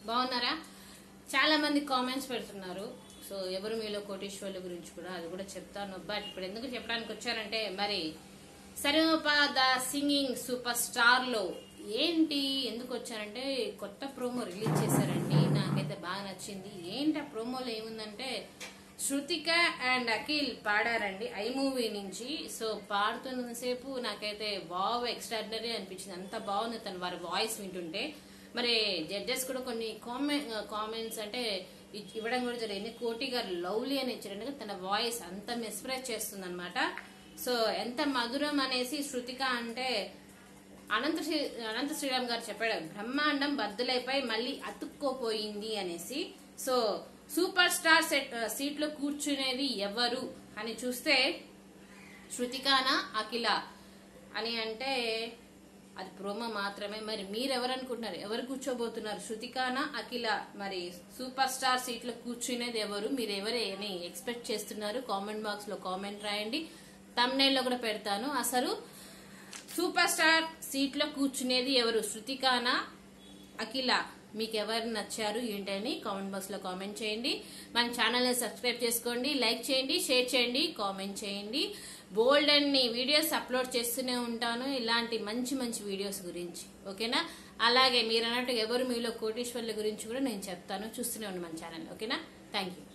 బాగున్నారా? చాలా మంది కామెంట్స్ పెడుతున్నారు. సో ఎవరు మీలో కోటీశ్వర్ల గురించి కూడా అది కూడా చెప్తాను. బట్ ఇప్పుడు ఎందుకు చెప్పడానికి వచ్చారంటే, మరి Sa Re Ga Ma Pa the singing super star లో ఏంటి ఎందుకు వచ్చారంటే, కొత్త ప్రోమో రిలీజ్ చేశారండి. నాకైతే బాగా నచ్చింది. ఏంటి ఆ ప్రోమోలో ఏముందంటే, శృతిక అండ్ అఖిల్ పాడారండి ఐ మూవీ నుంచి. సో పాడుతున్నంతసేపు నాకైతే వావ్ ఎక్స్ట్రాడినరీ అనిపించింది. అంత బాగుంది తన వారి వాయిస్ వింటుంటే. మరి జడ్జెస్ కూడా కొన్ని కామెంట్స్ అంటే ఇవ్వడం కూడా జరిగింది. కోటి గారు లవ్లీ అని ఇచ్చారంటే తన వాయిస్ అంత మెస్ప్రైజ్ చేస్తుంది అనమాట. సో ఎంత మధురం అనేసి శృతిక అంటే అనంత శ్రీరామ్ గారు చెప్పాడు, బ్రహ్మాండం బద్దులైపోయి మళ్ళీ అతుక్కోపోయింది అనేసి. సో సూపర్ స్టార్ సీట్ లో కూర్చునేది ఎవరు అని చూస్తే శృతికానా అఖిల అని అంటే అది ప్రోమో మాత్రమే. మరి మీరెవరు అనుకుంటున్నారు? ఎవరు కూర్చోబోతున్నారు? శృతికానా అఖిల? మరి సూపర్ స్టార్ సీట్ లో కూర్చునేది ఎవరు? మీరు ఎవరని ఎక్స్పెక్ట్ చేస్తున్నారు? కామెంట్ బాక్స్ లో కామెంట్ రాయండి. థంబ్నెయిల్ లో కూడా పెడతాను. అసలు సూపర్ స్టార్ సీట్ లో కూర్చునేది ఎవరు? శృతికానా అఖిల? మీకు ఎవరు నచ్చారు ఏంటని కామెంట్ బాక్స్ లో కామెంట్ చేయండి. మన ఛానల్ ని సబ్స్క్రైబ్ చేసుకోండి, లైక్ చేయండి, షేర్ చేయండి, కామెంట్ చేయండి. బోల్డ్ అన్ని వీడియోస్ అప్లోడ్ చేస్తూనే ఉంటాను ఇలాంటి మంచి మంచి వీడియోస్ గురించి. ఓకేనా? అలాగే మీరు అన్నట్టు ఎవరు మీలో కోటీశ్వర్ల గురించి కూడా నేను చెప్తాను. చూస్తూనే ఉండండి మన ఛానల్. ఓకేనా? Thank you.